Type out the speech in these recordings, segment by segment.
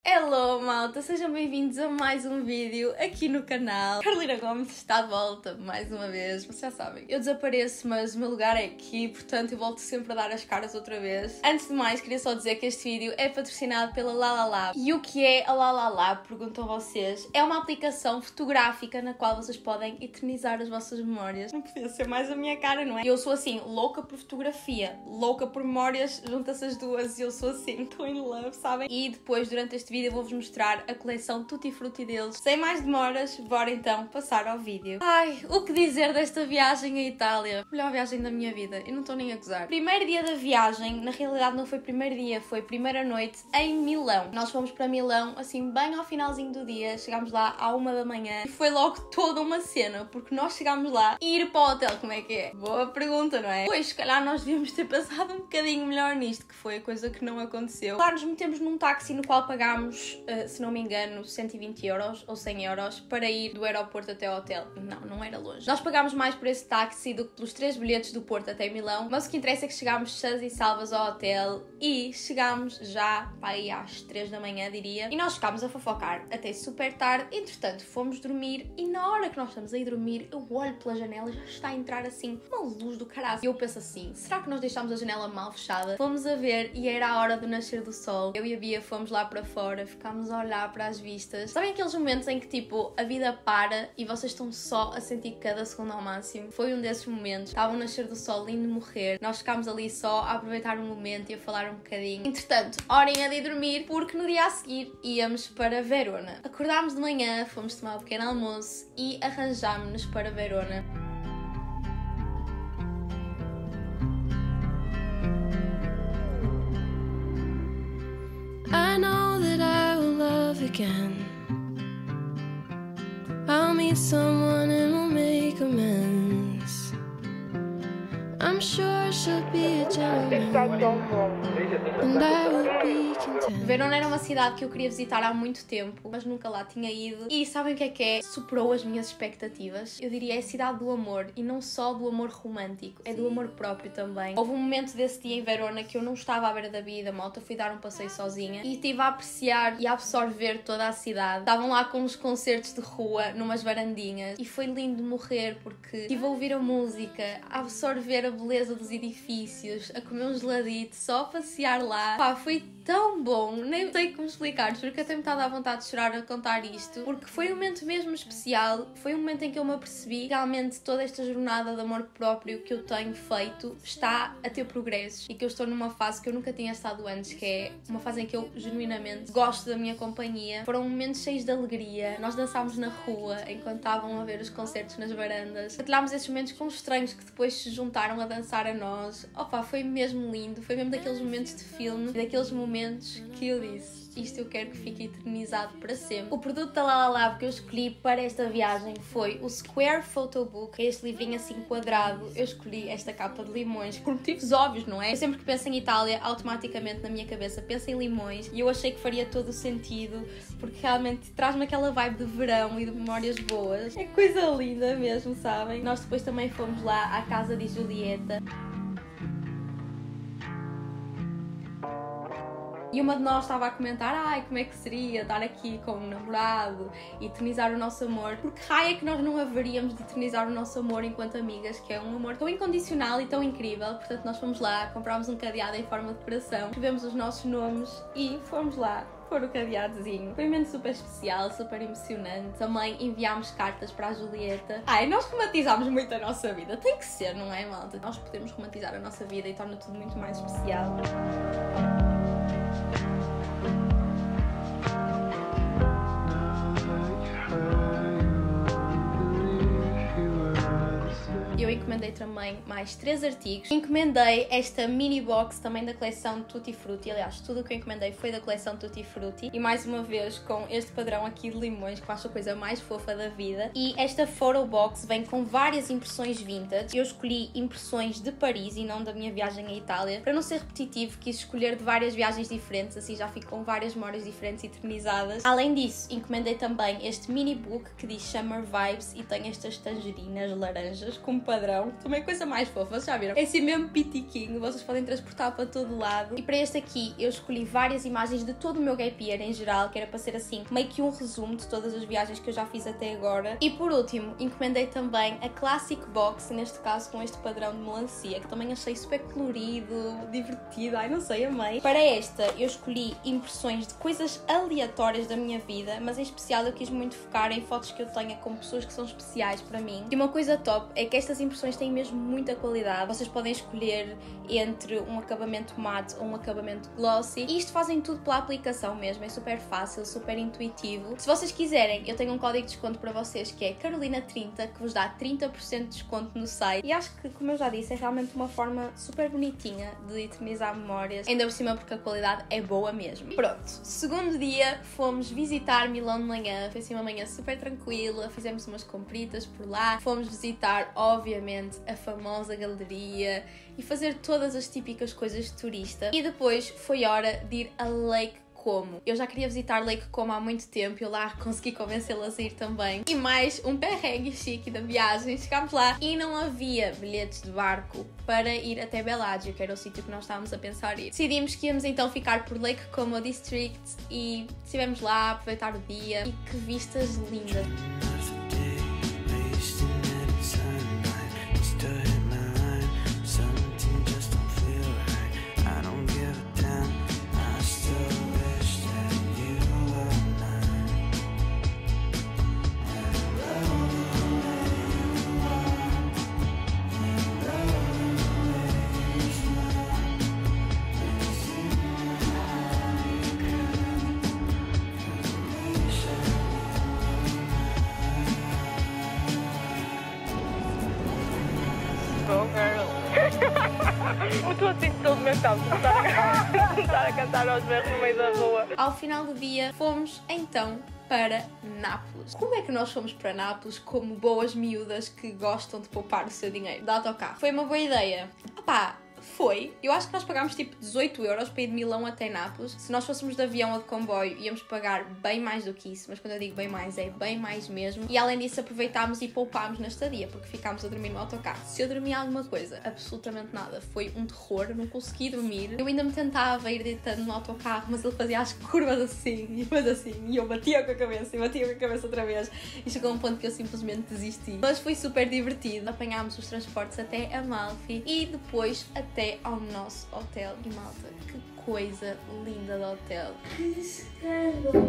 Hello malta, sejam bem-vindos a mais um vídeo aqui no canal. Carolina Gomes está de volta mais uma vez, vocês já sabem. Eu desapareço, mas o meu lugar é aqui, portanto eu volto sempre a dar as caras outra vez. Antes de mais, queria só dizer que este vídeo é patrocinado pela Lalalab. E o que é a Lalalab, perguntam vocês? É uma aplicação fotográfica na qual vocês podem eternizar as vossas memórias. Não podia ser mais a minha cara, não é? Eu sou assim, louca por fotografia, louca por memórias, junta-se as duas e eu sou assim, estou in love, sabem? E depois, durante este vídeo, eu vou-vos mostrar a coleção Tutti Frutti deles. Sem mais demoras, bora então passar ao vídeo. Ai, o que dizer desta viagem à Itália? Melhor viagem da minha vida, eu não estou nem a gozar. Primeiro dia da viagem, na realidade não foi primeiro dia, foi primeira noite em Milão. Nós fomos para Milão, assim, bem ao finalzinho do dia, chegámos lá à 1 da manhã e foi logo toda uma cena, porque nós chegámos lá e ir para o hotel, como é que é? Boa pergunta, não é? Pois, se calhar nós devíamos ter pensado um bocadinho melhor nisto, que foi a coisa que não aconteceu. Claro, nos metemos num táxi no qual pagámos, se não me engano, 120 euros ou 100 euros para ir do aeroporto até ao hotel. Não era longe. Nós pagámos mais por esse táxi do que pelos 3 bilhetes do Porto até Milão, mas o que interessa é que chegámos sãs e salvas ao hotel e chegámos já aí às 3 da manhã, diria, e nós ficámos a fofocar até super tarde. Entretanto, fomos dormir e na hora que nós estamos a ir dormir, eu olho pela janela e já está a entrar assim uma luz do caralho. E eu penso assim, será que nós deixámos a janela mal fechada? Fomos a ver e era a hora do nascer do sol. Eu e a Bia fomos lá para fora, ficámos a olhar para as vistas. Sabem aqueles momentos em que tipo a vida para e vocês estão só a sentir cada segundo ao máximo? Foi um desses momentos. Estava o nascer do sol lindo de morrer. Nós ficámos ali só a aproveitar o momento e a falar um bocadinho. Entretanto, hora de ir dormir, porque no dia a seguir íamos para Verona. Acordámos de manhã, fomos tomar um pequeno almoço e arranjámos-nos para Verona. I know that I will love again. I'll meet someone and we'll make amends. I'm sure she'll be a gentleman, and I will be content. Verona era uma cidade que eu queria visitar há muito tempo, mas nunca lá tinha ido. E sabem o que é? Superou as minhas expectativas. Eu diria, é a cidade do amor, e não só do amor romântico, é do amor próprio também. Houve um momento desse dia em Verona que eu não estava à beira da vida, malta, fui dar um passeio sozinha e estive a apreciar e a absorver toda a cidade. Estavam lá com uns concertos de rua, numas varandinhas, e foi lindo de morrer, porque estive a ouvir a música, a absorver a beleza dos edifícios, a comer um geladito, só a passear lá. Pá, foi tão bom, nem sei como explicar, porque até me está a dar vontade de chorar a contar isto, porque foi um momento mesmo especial, foi um momento em que eu me apercebi que realmente toda esta jornada de amor próprio que eu tenho feito está a ter progressos e que eu estou numa fase que eu nunca tinha estado antes, que é uma fase em que eu genuinamente gosto da minha companhia. Foram momentos cheios de alegria, nós dançámos na rua enquanto estavam a ver os concertos nas varandas, partilhámos esses momentos com estranhos que depois se juntaram a dançar a nós. Opa, foi mesmo lindo, foi mesmo daqueles momentos de filme, daqueles momentos que eu disse, isto eu quero que fique eternizado para sempre. O produto da Lalalab que eu escolhi para esta viagem foi o Square Photobook, este livrinho assim quadrado. Eu escolhi esta capa de limões por motivos óbvios, não é? Eu sempre que penso em Itália, automaticamente na minha cabeça penso em limões, e eu achei que faria todo o sentido, porque realmente traz-me aquela vibe de verão e de memórias boas. É coisa linda mesmo, sabem? Nós depois também fomos lá à casa de Julieta. E uma de nós estava a comentar, ai, como é que seria estar aqui com um namorado e eternizar o nosso amor, porque raio é que nós não haveríamos de eternizar o nosso amor enquanto amigas, que é um amor tão incondicional e tão incrível. Portanto, nós fomos lá, comprámos um cadeado em forma de coração, escrevemos os nossos nomes e fomos lá pôr o cadeadozinho. Foi um momento super especial, super emocionante. Também enviámos cartas para a Julieta. Ai, nós romantizámos muito a nossa vida. Tem que ser, não é, malta? Nós podemos romantizar a nossa vida e torna tudo muito mais especial. Eu encomendei também mais 3 artigos. Encomendei esta mini box também da coleção Tutti Frutti. Aliás, tudo o que eu encomendei foi da coleção Tutti Frutti. E mais uma vez com este padrão aqui de limões, que eu acho a coisa mais fofa da vida. E esta photo box vem com várias impressões vintage. Eu escolhi impressões de Paris e não da minha viagem à Itália. Para não ser repetitivo, quis escolher de várias viagens diferentes, assim já fico com várias memórias diferentes e eternizadas. Além disso, encomendei também este mini book que diz Summer Vibes e tem estas tangerinas laranjas como padrão. também coisa mais fofa, vocês já viram? É assim mesmo pitiquinho, vocês podem transportar para todo lado. E para este aqui eu escolhi várias imagens de todo o meu gap year em geral, que era para ser assim, meio que um resumo de todas as viagens que eu já fiz até agora. E por último, encomendei também a Classic Box, neste caso com este padrão de melancia, que também achei super colorido, divertido, ai não sei, amei. Para esta eu escolhi impressões de coisas aleatórias da minha vida, mas em especial eu quis muito focar em fotos que eu tenha com pessoas que são especiais para mim. E uma coisa top é que estas impressões têm mesmo muita qualidade. Vocês podem escolher entre um acabamento matte ou um acabamento glossy, e isto fazem tudo pela aplicação mesmo, é super fácil, super intuitivo. Se vocês quiserem, eu tenho um código de desconto para vocês que é Carolina30, que vos dá 30% de desconto no site, e acho que, como eu já disse, é realmente uma forma super bonitinha de eternizar memórias, ainda por cima porque a qualidade é boa mesmo. Pronto, segundo dia fomos visitar Milão de manhã, foi assim uma manhã super tranquila, fizemos umas compritas por lá, fomos visitar obviamente a famosa galeria e fazer todas as típicas coisas de turista, e depois foi hora de ir a Lake Como. Eu já queria visitar Lake Como há muito tempo, eu lá consegui convencê-las a ir também. E mais um perrengue chique da viagem, chegámos lá e não havia bilhetes de barco para ir até Bellagio, que era o sítio que nós estávamos a pensar ir. Decidimos que íamos então ficar por Lake Como District e estivemos lá a aproveitar o dia, e que vistas lindas! Eu estou assim todo mental, começar a cantar aos berros no meio da rua. Ao final do dia, fomos então para Nápoles. Como é que nós fomos para Nápoles como boas miúdas que gostam de poupar o seu dinheiro? De autocarro. Foi uma boa ideia? Opá, foi. Eu acho que nós pagámos tipo 18 euros para ir de Milão até Nápoles. Se nós fôssemos de avião ou de comboio, íamos pagar bem mais do que isso, mas quando eu digo bem mais, é bem mais mesmo. E além disso, aproveitámos e poupámos na estadia, porque ficámos a dormir no autocarro. Se eu dormi alguma coisa, absolutamente nada. Foi um terror, não consegui dormir. Eu ainda me tentava ir deitando no autocarro, mas ele fazia as curvas assim, e depois assim, e eu batia com a cabeça, e batia com a cabeça outra vez, e chegou a um ponto que eu simplesmente desisti. Mas foi super divertido. Apanhámos os transportes até Amalfi e depois até ao nosso hotel. E malta, que coisa linda de hotel! Que escândalo!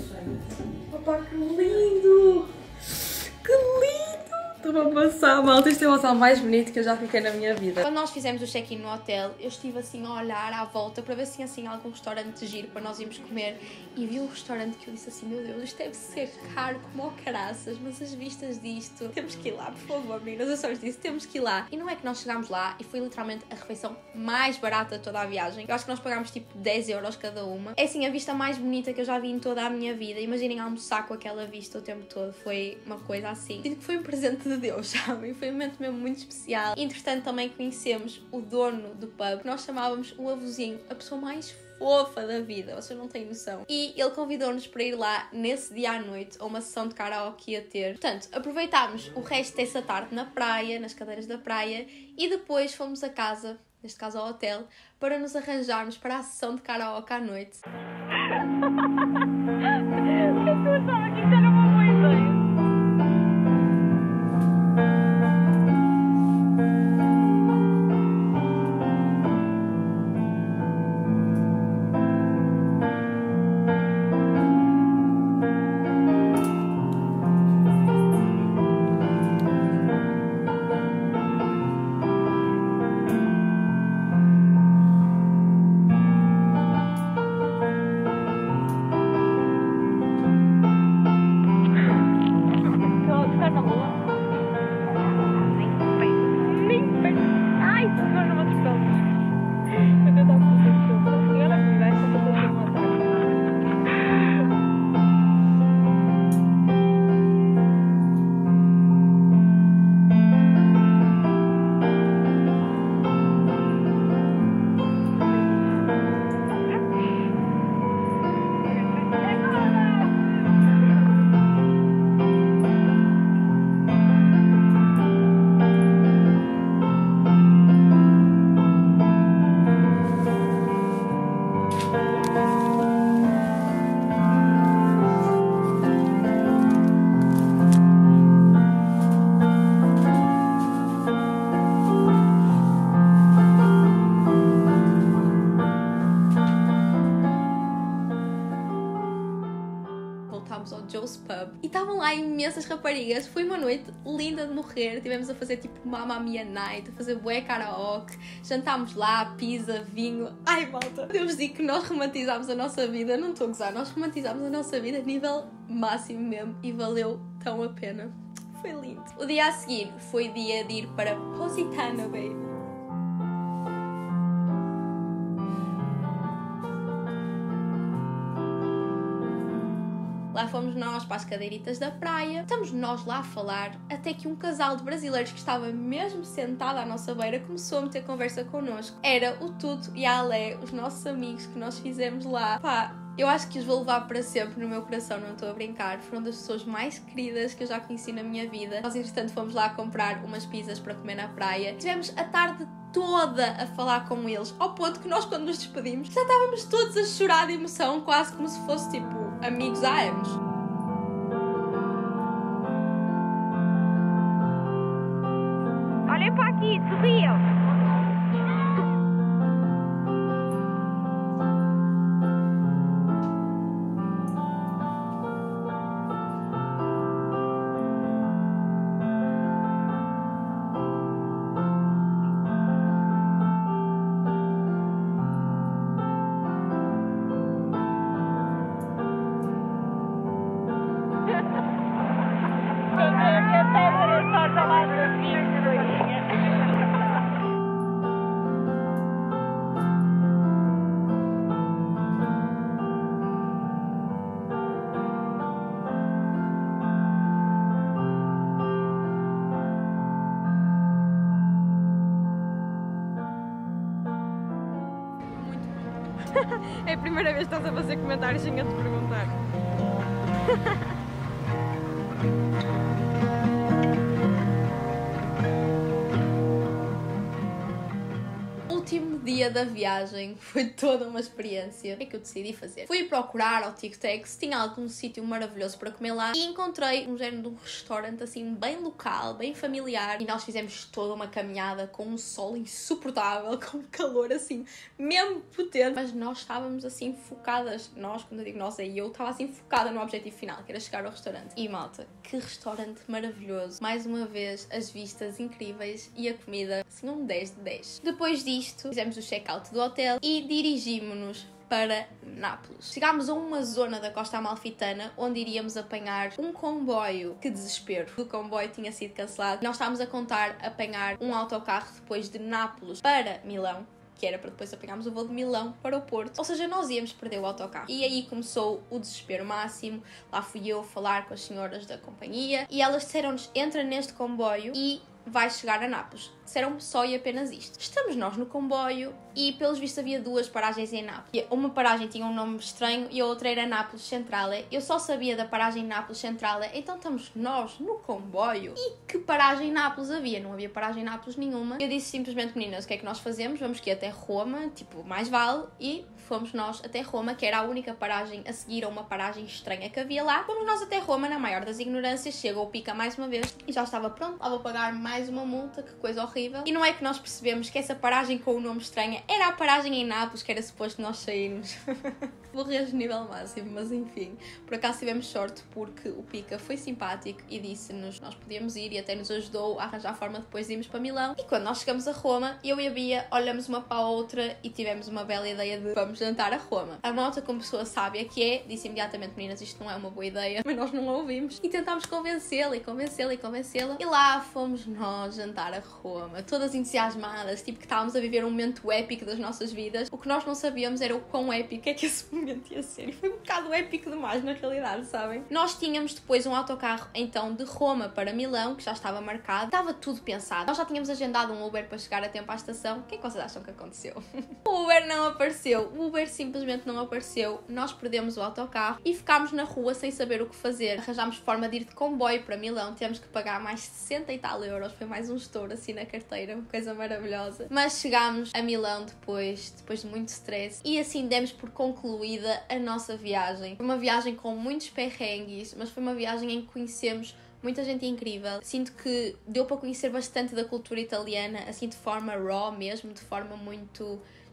Opa, que lindo! Que lindo! Estou a passar, malta, este é o hotel mais bonito que eu já fiquei na minha vida. Quando nós fizemos o check-in no hotel, eu estive assim a olhar à volta para ver se tinha assim algum restaurante giro para nós irmos comer, e vi um restaurante que eu disse assim, meu Deus, isto deve ser caro como o caraças, mas as vistas disto, temos que ir lá, por favor, meninas, eu só vos disse, temos que ir lá. E não é que nós chegámos lá e foi literalmente a refeição mais barata de toda a viagem. Eu acho que nós pagámos tipo 10 euros cada uma. É assim a vista mais bonita que eu já vi em toda a minha vida. Imaginem almoçar com aquela vista o tempo todo, foi uma coisa assim. Sinto que foi um presente de Deus, sabem? Foi um momento mesmo muito especial. E, entretanto, também conhecemos o dono do pub, que nós chamávamos o avôzinho, a pessoa mais fofa da vida, vocês não têm noção. E ele convidou-nos para ir lá nesse dia à noite a uma sessão de karaoke que ia ter. Portanto, aproveitámos o resto dessa tarde na praia, nas cadeiras da praia, e depois fomos a casa, neste caso ao hotel, para nos arranjarmos para a sessão de karaoke à noite. Eu achava que isso era uma boa ideia. voltámos ao Joe's Pub e estavam lá imensas raparigas. Foi uma noite linda de morrer. Tivemos a fazer tipo Mamma Mia Night, a fazer bué karaoke, jantámos lá, pizza, vinho. Ai, malta, Deus digo que nós romantizámos a nossa vida. Não estou a gozar, nós romantizámos a nossa vida a nível máximo mesmo e valeu tão a pena. Foi lindo. O dia a seguir foi dia de ir para Positano, baby. Lá fomos nós para as cadeiritas da praia, estamos nós lá a falar, até que um casal de brasileiros que estava mesmo sentado à nossa beira começou a meter conversa connosco. Era o Tuto e a Alé, os nossos amigos que nós fizemos lá. Pá, eu acho que os vou levar para sempre no meu coração, não estou a brincar. Foram das pessoas mais queridas que eu já conheci na minha vida. Nós, entretanto, fomos lá comprar umas pizzas para comer na praia. Tivemos a tarde toda a falar com eles, ao ponto que nós, quando nos despedimos, já estávamos todos a chorar de emoção, quase como se fosse tipo amigos há anos. Olhem para aqui, sorriam. É a primeira vez que estás a fazer comentários sem eu te perguntar. Último dia da viagem foi toda uma experiência. O que é que eu decidi fazer? Fui procurar ao TikTok se tinha algum sítio maravilhoso para comer lá e encontrei um género de um restaurante assim bem local, bem familiar, e nós fizemos toda uma caminhada com um sol insuportável, com um calor assim mesmo potente, mas nós estávamos assim focadas, nós, quando eu digo nós, eu estava assim focada no objetivo final, que era chegar ao restaurante. E malta, que restaurante maravilhoso, mais uma vez as vistas incríveis e a comida assim um 10 de 10. Depois disto fizemos o check-out do hotel e dirigimos-nos para Nápoles. Chegámos a uma zona da Costa Amalfitana onde iríamos apanhar um comboio. Que desespero! O comboio tinha sido cancelado. Nós estávamos a contar apanhar um autocarro depois de Nápoles para Milão, que era para depois apanharmos o voo de Milão para o Porto. Ou seja, nós íamos perder o autocarro. E aí começou o desespero máximo. Lá fui eu falar com as senhoras da companhia e elas disseram-nos: entra neste comboio e vai chegar a Nápoles. Disseram-me só e apenas isto. Estamos nós no comboio e, pelos vistos, havia duas paragens em Nápoles. Uma paragem tinha um nome estranho e a outra era Nápoles Centrale. Eu só sabia da paragem Nápoles Centrale, então estamos nós no comboio. E que paragem em Nápoles havia? Não havia paragem em Nápoles nenhuma. Eu disse simplesmente: meninas, o que é que nós fazemos? Vamos que ir até Roma, tipo, mais vale. E fomos nós até Roma, que era a única paragem a seguir a uma paragem estranha que havia lá. Fomos nós até Roma, na maior das ignorâncias. Chegou o Pica mais uma vez e já estava pronto. Lá vou pagar mais uma multa, que coisa horrível. E não é que nós percebemos que essa paragem com o nome estranho era a paragem em Nápoles, que era suposto nós sairmos. Borrejos nível máximo, mas enfim. Por acaso tivemos sorte porque o Pica foi simpático e disse-nos nós podíamos ir e até nos ajudou a arranjar a forma depois de irmos para Milão. E quando nós chegamos a Roma, eu e a Bia olhamos uma para a outra e tivemos uma bela ideia de vamos jantar a Roma. A malta, como pessoa sábia que é, disse imediatamente: meninas, isto não é uma boa ideia. Mas nós não a ouvimos e tentámos convencê-la e convencê-la e convencê-la. E lá fomos nós jantar a Roma, todas entusiasmadas, tipo que estávamos a viver um momento épico das nossas vidas. O que nós não sabíamos era o quão épico é que esse momento ia ser. E foi um bocado épico demais na realidade, sabem? Nós tínhamos depois um autocarro então de Roma para Milão, que já estava marcado. Estava tudo pensado. Nós já tínhamos agendado um Uber para chegar a tempo à estação. O que é que vocês acham que aconteceu? O Uber não apareceu. O Uber simplesmente não apareceu. Nós perdemos o autocarro e ficámos na rua sem saber o que fazer. Arranjámos forma de ir de comboio para Milão. Tivemos que pagar mais 60 e tal euros. Foi mais um estouro assim na carteira. Uma coisa maravilhosa. Mas chegámos a Milão depois de muito stress. E assim demos por concluída a nossa viagem. Foi uma viagem com muitos perrengues, mas foi uma viagem em que conhecemos muita gente incrível. Sinto que deu para conhecer bastante da cultura italiana, assim de forma raw mesmo, de forma muito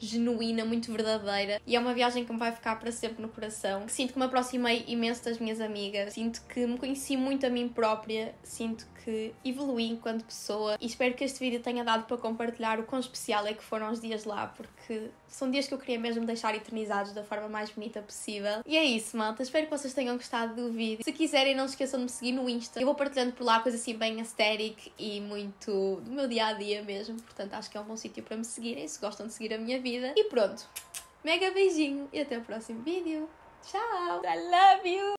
genuína, muito verdadeira, e é uma viagem que me vai ficar para sempre no coração. Sinto que me aproximei imenso das minhas amigas, sinto que me conheci muito a mim própria, sinto que evolui enquanto pessoa, e espero que este vídeo tenha dado para compartilhar o quão especial é que foram os dias lá, porque são dias que eu queria mesmo deixar eternizados da forma mais bonita possível. E é isso, malta, espero que vocês tenham gostado do vídeo. Se quiserem, não se esqueçam de me seguir no Insta, eu vou partilhando por lá coisas assim bem aesthetic e muito do meu dia-a-dia mesmo, portanto acho que é um bom sítio para me seguirem, se gostam de seguir a minha vida. E pronto, mega beijinho e até o próximo vídeo. Tchau! I love you!